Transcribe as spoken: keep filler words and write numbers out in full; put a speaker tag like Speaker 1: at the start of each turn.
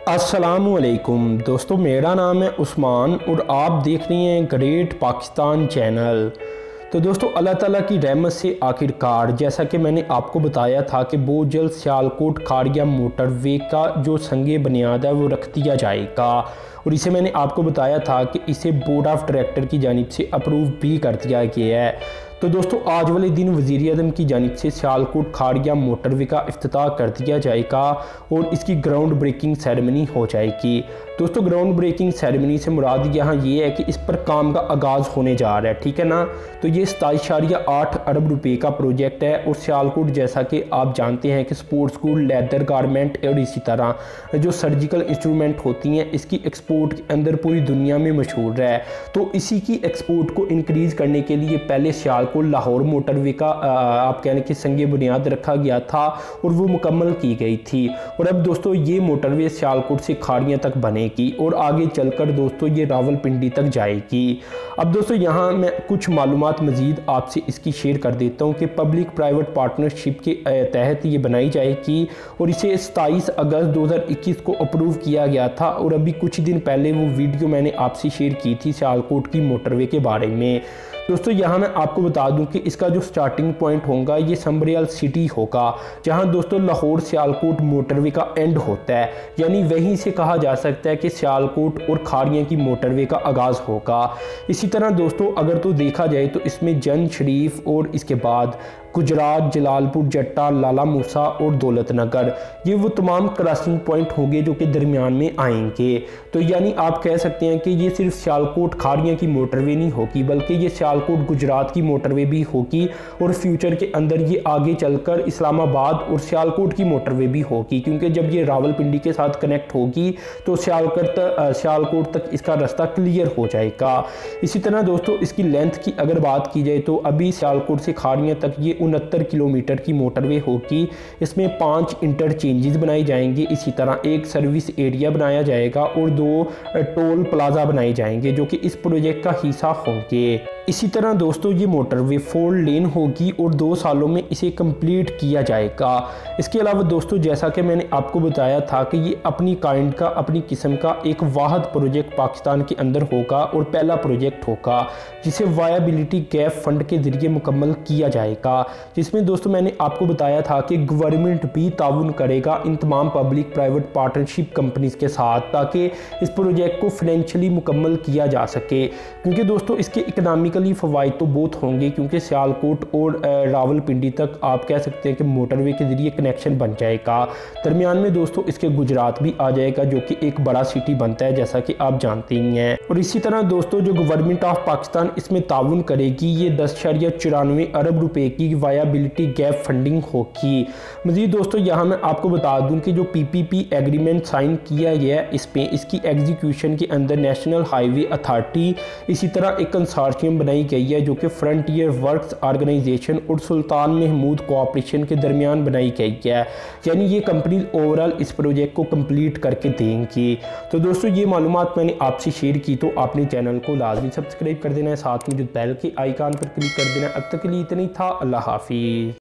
Speaker 1: अस्सलामुअलैकुम दोस्तों, मेरा नाम है उस्मान और आप देख रहे हैं ग्रेट पाकिस्तान चैनल। तो दोस्तों, अल्लाह ताला की रहमत से आखिरकार जैसा कि मैंने आपको बताया था कि बहुत जल्द सियालकोट खारिया मोटरवे का जो संगे बुनियाद है वो रख दिया जाएगा और इसे मैंने आपको बताया था कि इसे बोर्ड ऑफ डायरेक्टर की जानिब से अप्रूव भी कर दिया गया है। तो दोस्तों, आज वाले दिन वज़ीर आज़म की जानिब से सियालकोट खारिया मोटरवे का इफ्तिताह कर दिया जाएगा और इसकी ग्राउंड ब्रेकिंग सेरेमनी हो जाएगी। दोस्तों, ग्राउंड ब्रेकिंग सेरेमनी से मुराद यहाँ ये है कि इस पर काम का आगाज़ होने जा रहा है, ठीक है ना। तो ये सताईस इशारिया आठ अरब रुपए का प्रोजेक्ट है और सियालकोट जैसा कि आप जानते हैं कि स्पोर्ट्स स्कूल, लेदर गारमेंट और इसी तरह जो सर्जिकल इंस्ट्रूमेंट होती हैं इसकी एक्सपोर्ट के अंदर पूरी दुनिया में मशहूर है। तो इसी की एक्सपोर्ट को इंक्रीज़ करने के लिए पहले सियालकोट को लाहौर मोटरवे का आप कहने की संगे बुनियाद रखा गया था और वो मुकम्मल की गई थी। और अब दोस्तों, ये मोटरवे सियालकोट से खाड़ियाँ तक बनेगी और आगे चलकर दोस्तों ये रावलपिंडी तक जाएगी। अब दोस्तों, यहाँ मैं कुछ मालूमात मज़ीद आपसे इसकी शेयर कर देता हूँ कि पब्लिक प्राइवेट पार्टनरशिप के तहत ये बनाई जाएगी और इसे सताईस अगस्त दो हज़ार इक्कीस को अप्रूव किया गया था और अभी कुछ दिन पहले वो वीडियो मैंने आपसे शेयर की थी सियालकोट की मोटरवे के बारे में। दोस्तों, यहाँ मैं आपको बता दूं कि इसका जो स्टार्टिंग पॉइंट होगा ये संबरियाल सिटी होगा, जहाँ दोस्तों लाहौर सियालकोट मोटरवे का एंड होता है, यानी वहीं से कहा जा सकता है कि सियालकोट और खाड़ियाँ की मोटरवे का आगाज़ होगा। इसी तरह दोस्तों, अगर तो देखा जाए तो इसमें जन शरीफ और इसके बाद गुजरात, जलालपुर, जट्टा, लाला मूसा और दौलत नगर, ये वो तमाम क्रॉसिंग पॉइंट होंगे जो कि दरमियान में आएंगे। तो यानी आप कह सकते हैं कि ये सिर्फ सियालकोट खाड़ियाँ की मोटरवे नहीं होगी बल्कि ये सियालकोट गुजरात की मोटरवे भी होगी और फ्यूचर के अंदर ये आगे चलकर इस्लामाबाद और सियालकोट की मोटरवे भी होगी, क्योंकि जब ये रावलपिंडी के साथ कनेक्ट होगी तो सियालकोट सियालकोट तक इसका रास्ता क्लियर हो जाएगा। इसी तरह दोस्तों, इसकी लेंथ की अगर बात की जाए तो अभी सियालकोट से खाड़ियाँ तक ये उनहत्तर किलोमीटर की मोटरवे होगी। इसमें पांच इंटरचेंजेस बनाए जाएंगे, इसी तरह एक सर्विस एरिया बनाया जाएगा और दो टोल प्लाजा बनाए जाएंगे जो कि इस प्रोजेक्ट का हिस्सा होंगे। इसी तरह दोस्तों, ये मोटरवे फोर लेन होगी और दो सालों में इसे कंप्लीट किया जाएगा। इसके अलावा दोस्तों, जैसा कि मैंने आपको बताया था कि ये अपनी काइंड का, अपनी किस्म का एक वाहिद प्रोजेक्ट पाकिस्तान के अंदर होगा और पहला प्रोजेक्ट होगा जिसे वायबिलिटी गैप फंड के जरिए मुकम्मल किया जाएगा, जिसमें दोस्तों मैंने आपको बताया था कि गवर्नमेंट भी ताउन करेगा इन तमाम पब्लिक प्राइवेट पार्टनरशिप कंपनीज के साथ, ताकि इस प्रोजेक्ट को फाइनेंशियली मुकम्मल किया जा सके। क्योंकि दोस्तों, इसके इकनॉमिकली फ़वाइद तो बहुत होंगे, क्योंकि सियालकोट और रावलपिंडी तक आप कह सकते हैं कि मोटरवे के जरिए कनेक्शन बन जाएगा। दरमियान में दोस्तों इसके गुजरात भी आ जाएगा जो कि एक बड़ा सिटी बनता है, जैसा कि आप जानते ही हैं। और इसी तरह दोस्तों, जो गवर्नमेंट ऑफ पाकिस्तान इसमें ताउन करेगी ये दस इशारिया चौरानवे अरब रुपए की वायबिलिटी गैप फंडिंग होगी। मज़ीद दोस्तों, यहाँ मैं आपको बता दूं कि जो पीपीपी एग्रीमेंट साइन किया गया है इस पे इसकी एग्जीक्यूशन के अंदर नेशनल हाईवे अथॉरिटी, इसी तरह एक कंसोर्शियम बनाई गई है जो कि फ्रंटियर वर्क्स ऑर्गेनाइजेशन और सुल्तान महमूद कोऑपरेशन के दरमियान बनाई गई है, यानी ये कंपनी ओवरऑल इस प्रोजेक्ट को कंप्लीट करके देंगी। तो दोस्तों, ये मालूमात मैंने आपसे शेयर की, तो आपने चैनल को लाजमी सब्सक्राइब कर देना है, साथ में जो बेल के आइकन पर क्लिक कर देना। अब तक के लिए इतना ही था। अल्लाह हाफिज़।